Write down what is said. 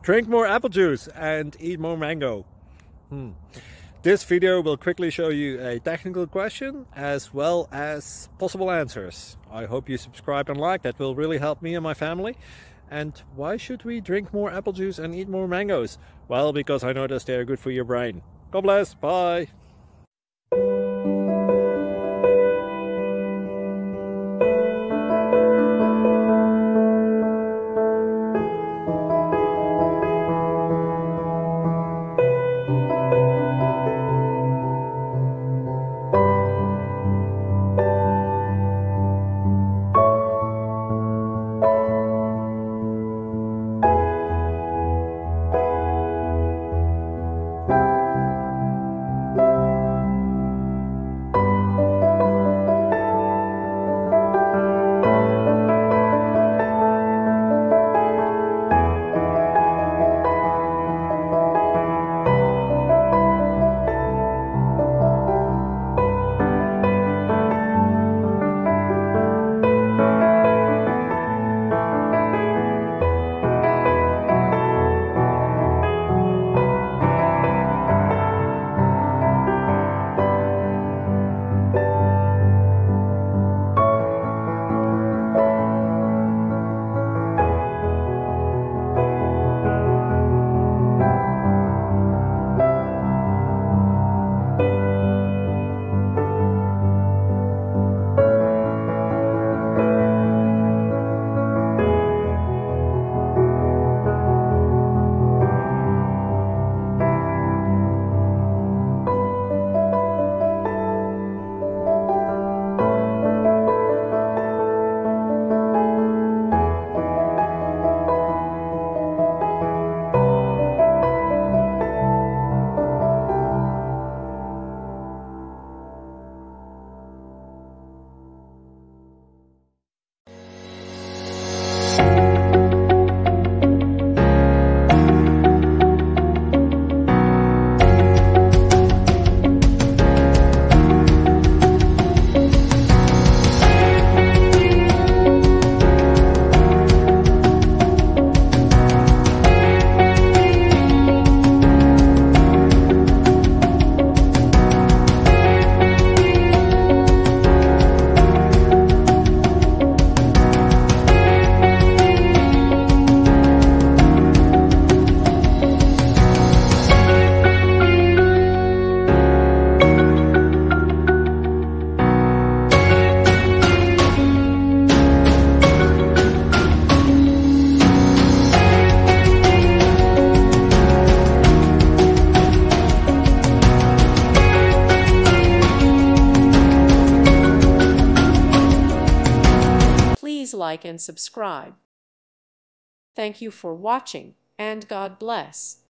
Drink more apple juice and eat more mango. This video will quickly show you a technical question as well as possible answers. I hope you subscribe and like, that will really help me and my family. And why should we drink more apple juice and eat more mangoes? Well, because I noticed they are good for your brain. God bless, bye! Please like and subscribe. Thank you for watching, and God bless.